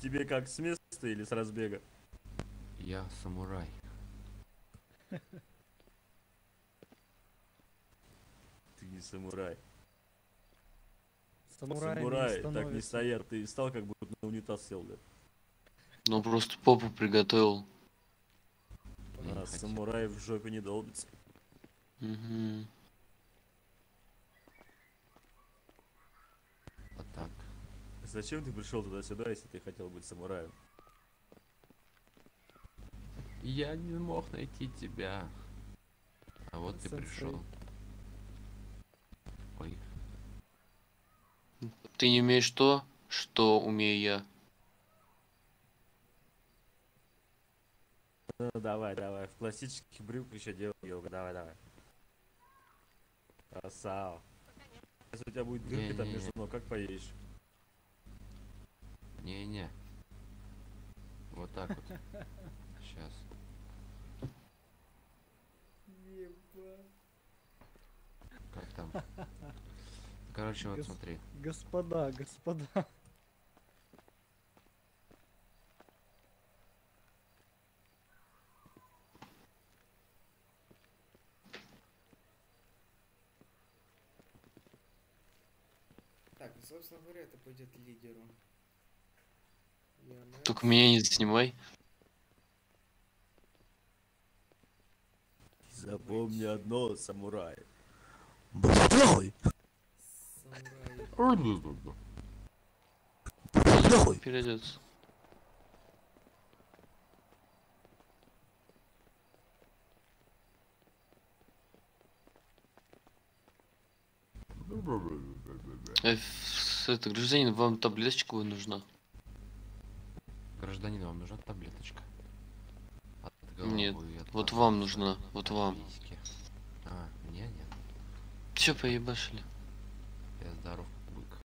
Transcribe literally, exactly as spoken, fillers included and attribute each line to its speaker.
Speaker 1: Тебе как, с места или с разбега?
Speaker 2: Я самурай.
Speaker 1: Ты не самурай.
Speaker 3: Самураями не
Speaker 1: Самураи так не
Speaker 3: становятся.
Speaker 1: стоят. Ты стал как будто на унитаз сел, да?
Speaker 4: Ну просто попу приготовил.
Speaker 2: Я
Speaker 1: А
Speaker 2: не хотел.
Speaker 1: самурай в жопе не долбится.
Speaker 4: Угу.
Speaker 2: Вот так.
Speaker 1: Зачем ты пришел туда-сюда, если ты хотел быть самураем?
Speaker 2: Я не мог найти тебя. А вот ты
Speaker 3: Сенсей.
Speaker 2: пришел. Ой.
Speaker 4: Ты не умеешь то, что умею я.
Speaker 1: Ну давай, давай. В классических брюках еще делал йога. Давай, давай. Красава. Если у тебя будет дырка там
Speaker 2: Не-не-не.
Speaker 1: между ног, как поедешь?
Speaker 2: Не-не. Вот так вот. Сейчас. Как там? Короче, вот
Speaker 3: Гос-
Speaker 2: смотри.
Speaker 3: Господа, господа.
Speaker 5: Так, ну, собственно говоря, это пойдет лидеру. Я Макс.
Speaker 4: Только меня не снимай.
Speaker 1: Запомни одно, самурай. Быстрый!
Speaker 5: Самурай.
Speaker 4: Перейдется. Э, с- это, гражданин, вам таблеточку нужна?
Speaker 2: Гражданин, вам нужна таблеточка? От головы,
Speaker 4: Нет,
Speaker 2: от
Speaker 4: вот
Speaker 2: подвиса,
Speaker 4: вам нужна, вот
Speaker 2: от
Speaker 4: вам.
Speaker 2: письки. А, мне нет.
Speaker 4: Все, поебашили.
Speaker 2: Я здоров.